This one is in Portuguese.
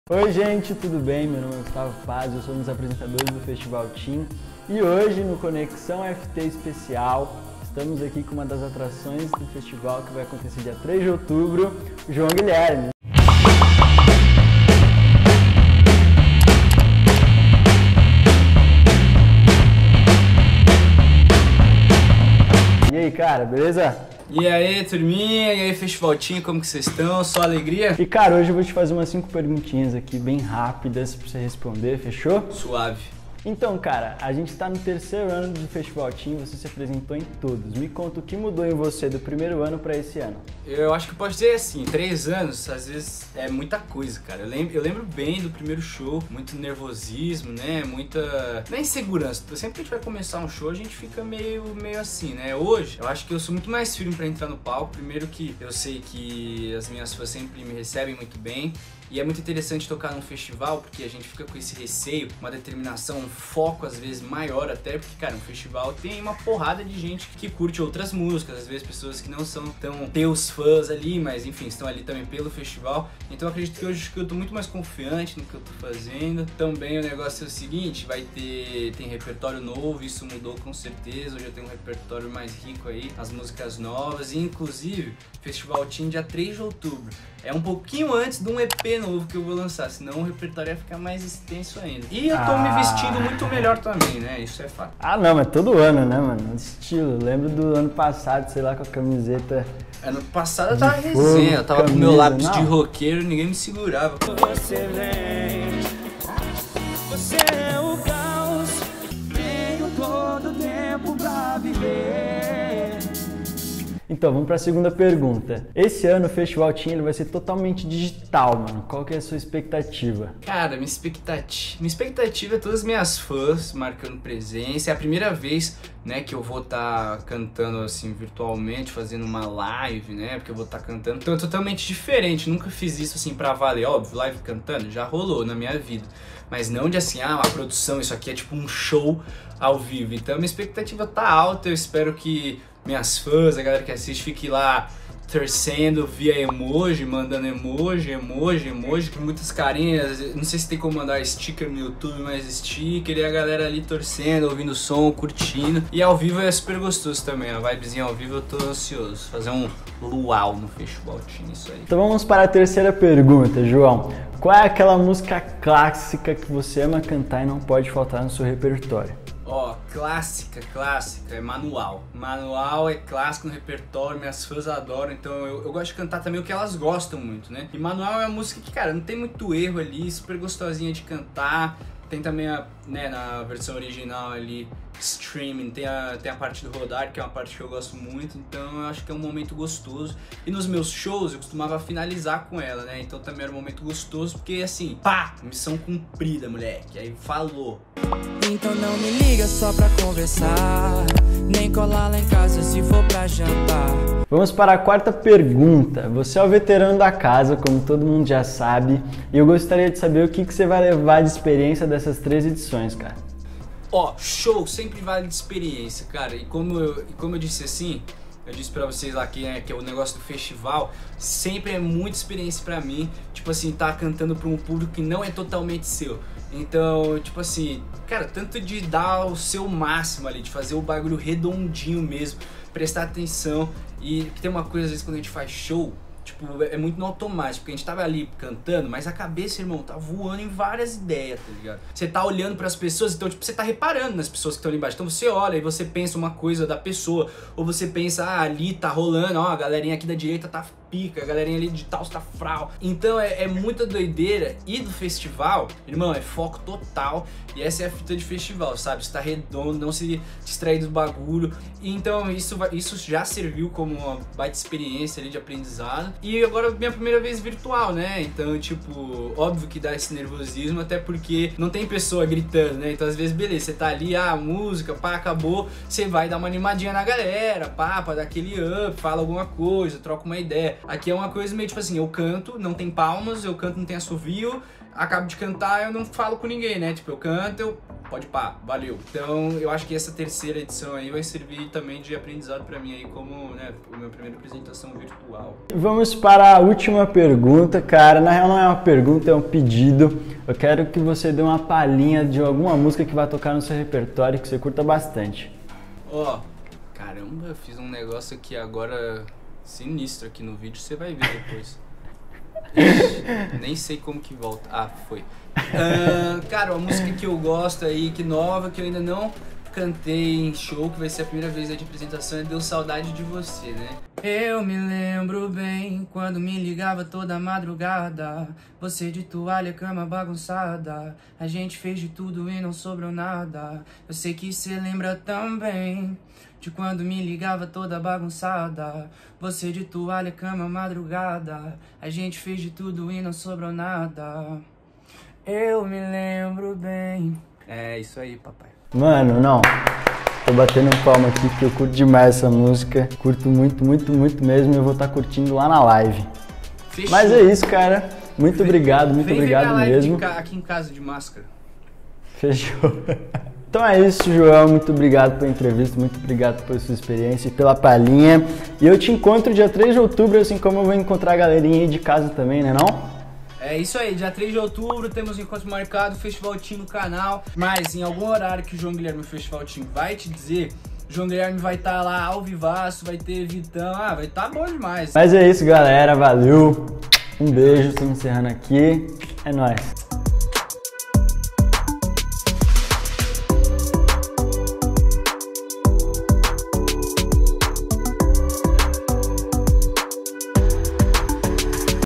Oi gente, tudo bem? Meu nome é Gustavo Paz, eu sou um dos apresentadores do Festival Team e hoje no Conexão FT Especial estamos aqui com uma das atrações do festival que vai acontecer dia 3 de outubro, o João Guilherme. E aí cara, beleza? E aí, turminha? E aí, Festival Team, como que vocês estão? Só alegria? E cara, hoje eu vou te fazer umas 5 perguntinhas aqui bem rápidas pra você responder, fechou? Suave. Então, cara, a gente tá no terceiro ano do Festival Team, você se apresentou em todos. Me conta o que mudou em você do primeiro ano pra esse ano. Eu acho que pode ser assim, 3 anos, às vezes é muita coisa, cara. Eu lembro bem do primeiro show, muito nervosismo, né? Muita... não é insegurança. Sempre que a gente vai começar um show, a gente fica meio assim, né? Hoje, eu acho que eu sou muito mais firme pra entrar no palco. Primeiro que eu sei que as minhas fãs sempre me recebem muito bem. E é muito interessante tocar num festival, porque a gente fica com esse receio, uma determinação, um foco às vezes maior até, porque, cara, um festival tem uma porrada de gente que curte outras músicas, às vezes pessoas que não são tão teus fãs ali, mas enfim, estão ali também pelo festival. Então eu acredito que hoje eu tô muito mais confiante no que eu tô fazendo. Também o negócio é o seguinte, tem repertório novo, isso mudou com certeza, hoje eu tenho um repertório mais rico aí, as músicas novas, e inclusive, Festival Team dia 3 de outubro. É um pouquinho antes de um EP novo que eu vou lançar, senão o repertório ia ficar mais extenso ainda. E eu tô me vestindo muito melhor também, né? Isso é fato. Ah não, mas todo ano, né, mano? Estilo. Lembro do ano passado, sei lá, com a camiseta. Ano passado eu tava resenha, eu tava com meu lápis de roqueiro, ninguém me segurava. Você vem, você é o caos, tenho todo tempo pra viver. Então, vamos para a segunda pergunta. Esse ano o Festival Team ele vai ser totalmente digital, mano. Qual que é a sua expectativa? Cara, minha expectativa é todas as minhas fãs marcando presença. É a primeira vez, né, que eu vou estar cantando assim virtualmente, fazendo uma live, né? Porque eu vou estar cantando. Então é totalmente diferente. Nunca fiz isso assim pra valer. Óbvio, live cantando já rolou na minha vida. Mas não de assim, uma produção, isso aqui é tipo um show ao vivo. Então minha expectativa tá alta. Eu espero que minhas fãs, a galera que assiste, fique lá torcendo via emoji, mandando emoji, com muitas carinhas. Não sei se tem como mandar sticker no YouTube, mas sticker, e a galera ali torcendo, ouvindo o som, curtindo. E ao vivo é super gostoso também, a vibezinha ao vivo eu tô ansioso. Fazer um luau no Festival Team, isso aí. Então vamos para a terceira pergunta, João. Qual é aquela música clássica que você ama cantar e não pode faltar no seu repertório? Ó, clássica, é Manual. Manual é clássico no repertório, minhas fãs adoram, então eu gosto de cantar também o que elas gostam muito, né? E Manual é uma música que, cara, não tem muito erro ali, super gostosinha de cantar. Tem também, na versão original ali, streaming, tem a parte do rodar, que é uma parte que eu gosto muito, então eu acho que é um momento gostoso. E nos meus shows eu costumava finalizar com ela, né? Então também era um momento gostoso, porque assim, pá, missão cumprida, moleque. Aí falou. Então não me liga só pra conversar, nem colar lá em casa se for pra jantar. Vamos para a quarta pergunta. Você é o veterano da casa, como todo mundo já sabe, e eu gostaria de saber o que você vai levar de experiência dessas 3 edições, cara. Ó, show sempre vale de experiência, cara. E como eu disse assim, eu disse pra vocês lá que é o negócio do festival, sempre é muita experiência pra mim, tipo assim, tá cantando pra um público que não é totalmente seu. Então, tipo assim, cara, tanto de dar o seu máximo ali, de fazer o bagulho redondinho mesmo, prestar atenção. E tem uma coisa, às vezes, quando a gente faz show, tipo, é muito no automático, porque a gente tava ali cantando, mas a cabeça, irmão, tá voando em várias ideias, tá ligado? Você tá olhando pras pessoas, então, tipo, você tá reparando nas pessoas que estão ali embaixo. Então você olha e você pensa uma coisa da pessoa, ou você pensa, ali tá rolando, ó, a galerinha aqui da direita tá pica, a galerinha ali de tal está fral. Então é muita doideira. E do festival, irmão, é foco total. E essa é a fita de festival, sabe? Você tá redondo, não se distrair do bagulho. E então isso já serviu como uma baita experiência ali de aprendizado. E agora minha primeira vez virtual, né? Então, tipo, óbvio que dá esse nervosismo, até porque não tem pessoa gritando, né? Então às vezes, beleza, você tá ali, música, pá, acabou, você vai dar uma animadinha na galera, pá, pra dar aquele up, fala alguma coisa, troca uma ideia. Aqui é uma coisa meio tipo assim, eu canto, não tem palmas, eu canto, não tem assovio, acabo de cantar, eu não falo com ninguém, né? Tipo, eu canto, eu pode pá, valeu. Então eu acho que essa terceira edição aí vai servir também de aprendizado pra mim aí como, né, a minha primeira apresentação virtual. Vamos para a última pergunta, cara. Na real não é uma pergunta, é um pedido. Eu quero que você dê uma palhinha de alguma música que vai tocar no seu repertório que você curta bastante. Ó, caramba, eu fiz um negócio aqui agora sinistro aqui no vídeo, você vai ver depois. Nem sei como que volta. Ah, foi. Cara, uma música que eu gosto aí, que nova, que eu ainda não cantei em show, que vai ser a primeira vez aí de apresentação, é Deu Saudade de Você, né? Eu me lembro bem quando me ligava toda madrugada, você de toalha, cama bagunçada, a gente fez de tudo e não sobrou nada. Eu sei que cê lembra também de quando me ligava toda bagunçada, você de toalha, cama, madrugada, a gente fez de tudo e não sobrou nada. Eu me lembro bem. É isso aí, papai. Mano, não. Tô batendo palma aqui porque eu curto demais essa música. Curto muito, muito, muito mesmo e eu vou estar curtindo lá na live. Fechou. Mas é isso, cara. Muito obrigado mesmo. Aqui em casa de máscara. Fechou. Então é isso, João. Muito obrigado pela entrevista, muito obrigado pela sua experiência e pela palhinha. E eu te encontro dia 3 de outubro, assim como eu vou encontrar a galerinha aí de casa também, né não? É isso aí, dia 3 de outubro temos um encontro marcado, Festival Team no canal. Mas em algum horário que o João Guilherme, o Festival Team, vai te dizer, o João Guilherme vai estar lá ao vivaço, vai ter Vitão, vai estar bom demais. Mas é isso, galera. Valeu. Um beijo, estamos encerrando aqui. É nóis.